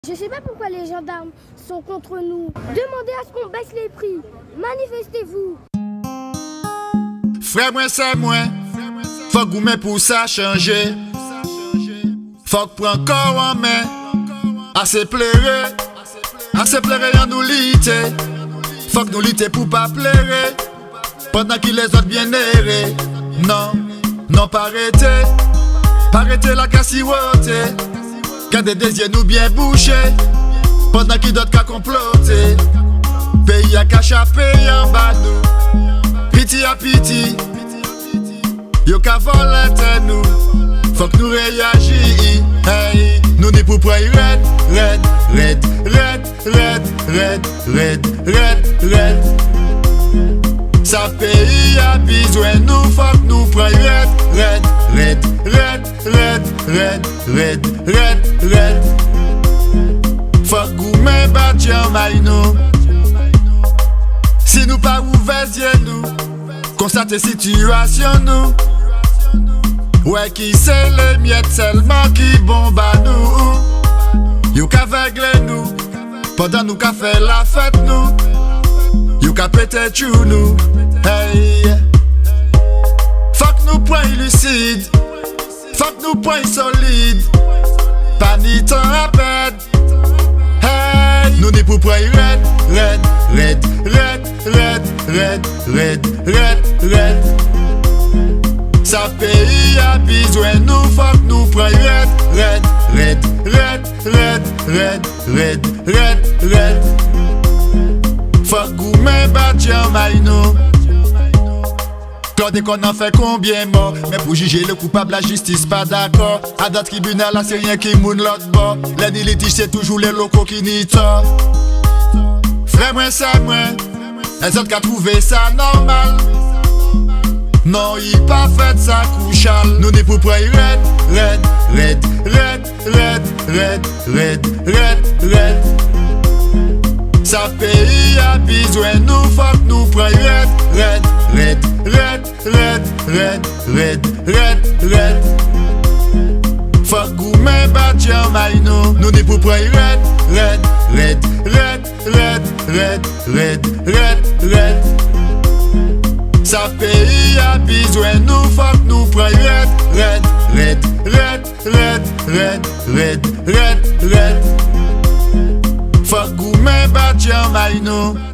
Je sais pas pourquoi les gendarmes sont contre nous. Demandez à ce qu'on baisse les prix. Manifestez-vous. Frère, moi, c'est moi. Faut que vous pour ça changer. Faut que prendre corps en main. Assez pleurer en nous lutter. Faut que nous lutter pour pas pleurer. Pendant que les autres bien errés. Non, pas arrêter. Pas arrêter la cassiwote. Gardez des yeux nous bien bouchés. Pendant que d'autres qu'à comploter. Pays à cachaper en bas nous. Piti à piti. Yo ka voler nous. Faut que nous réagissons. Hey, nous n'y pour prendre red. Ça pays a besoin nous. Faut que nous prendre red. Faut que nous battions maille nous. Si nous pas ouverts nous, constatez situation nous. Ouais qui c'est les miettes seulement qui bombe à nous. You ka aveugle nous, pendant nous ka fait la fête nous. You ka péter chou nous. Hey, faut que nous prenions lucide. Faut que nous prenions solide. Pas ni temps à perdre. Hey, nous n'y pour prendre red. Ça pays a besoin nous. Faut que nous prenions red. Faut que nous battions maille nous. Claude qu'on en fait combien mort. Mais pour juger le coupable la justice pas d'accord. À d'autres tribunal là c'est rien qui moune l'autre bord. Les litiges c'est toujours les locaux qui n'y tort. Frère moi c'est moi. Les autres qui trouvé ça normal. Non il pas fait ça couchal. Nous n'y pour prendre red. Ça pays a besoin nous. Faut que nous prenions red. Faut que nous battions maille nous. Nous n'y pour prendre red. Ça pays a besoin nous. Faut que nous prenions red. Faut que nous battions maille nous.